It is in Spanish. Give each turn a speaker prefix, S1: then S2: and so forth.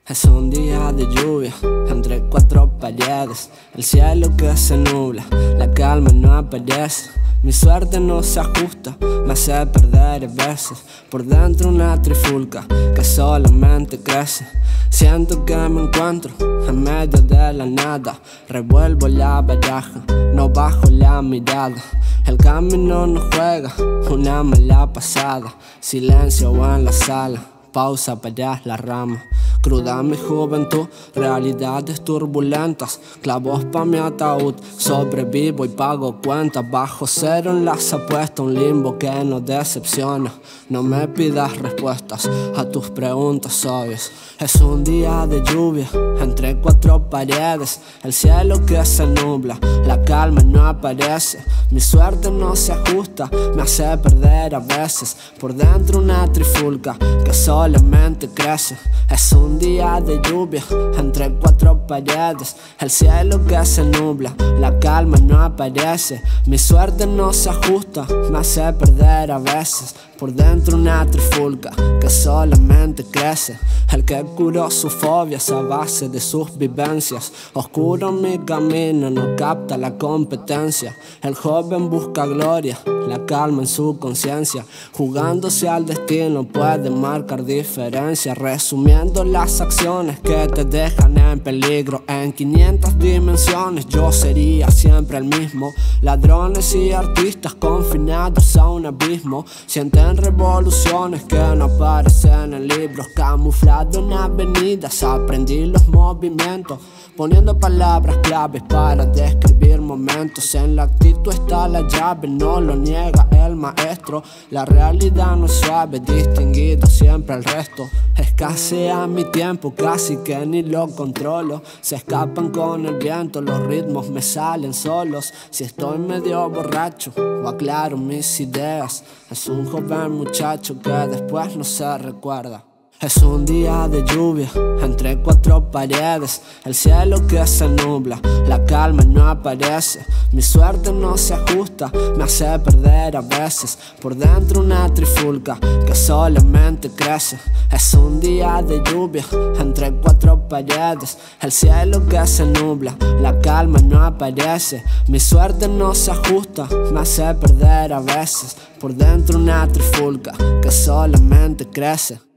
S1: Es un día de lluvia, entre cuatro paredes, el cielo que se nubla, la calma no aparece. Mi suerte no se ajusta, me hace perder a veces. Por dentro una trifulca que solamente crece. Siento que me encuentro en medio de la nada. Revuelvo la baraja, no bajo la mirada. El camino no juega una mala pasada. Silencio en la sala, pausa para la rama. Cruda mi juventud, realidades turbulentas. Clavos pa' mi ataúd, sobrevivo y pago cuentas. Bajo cero en las apuestas, un limbo que nos decepciona. No me pidas respuestas a tus preguntas obvias. Es un día de lluvia, entre cuatro paredes, el cielo que se nubla, la calma no aparece. Mi suerte no se ajusta, me hace perder a veces. Por dentro una trifulca que solamente crece. Es un día de lluvia, entre cuatro paredes, el cielo que se nubla, la calma no aparece. Mi suerte no se ajusta, me hace perder a veces. Por dentro una trifulca que solamente crece. El que curó sus fobias a base de sus vivencias. Oscuro mi camino, no capta la competencia. El joven busca gloria, la calma en su conciencia. Jugándose al destino puede marcar diferencia. Resumiendo las acciones que te dejan en peligro. En 500 dimensiones yo sería siempre el mismo. Ladrones y artistas confinados a un abismo. Sienten revoluciones que no aparecen en libros. Camuflado en avenidas aprendí los movimientos, poniendo palabras claves para describir momentos. En la actitud está la llave, no lo niega el maestro. La realidad no es suave, distinguido siempre el resto. Escasea mi tiempo, casi que ni lo controlo. Se escapan con el viento, los ritmos me salen solos. Si estoy medio borracho o aclaro mis ideas, es un joven muchacho que después no se recuerda. Es un día de lluvia, entre cuatro paredes, el cielo que se nubla, la calma no aparece. Mi suerte no se ajusta, me hace perder a veces. Por dentro una trifulca que solamente crece. Es un día de lluvia, entre cuatro paredes, el cielo que se nubla, la calma no aparece. Mi suerte no se ajusta, me hace perder a veces. Por dentro una trifulca que solamente crece.